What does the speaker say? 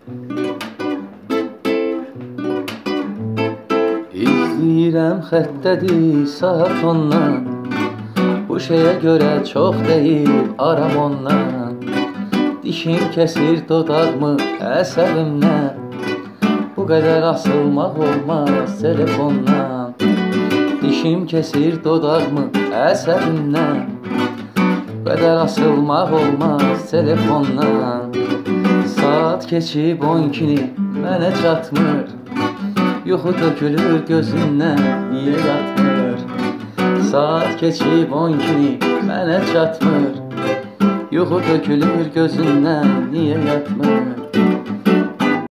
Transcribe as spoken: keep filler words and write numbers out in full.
İzləyirəm xəttədir saat ondan, bu şeyə görə çox deyil aram ondan. Dişim kəsir dodağımı əsəbimdən, bu qədər asılmaq olmaz telefondan. Dişim kəsir dodağımı əsəbimdən, bu qədər asılmaq olmaz telefondan. Saat keçib on ikini mənə çatmır, yuxu tökülür gözündən, niyə yatmır? Saat keçib on ikini mənə çatmır, yuxu tökülür gözündən, niyə yatmır?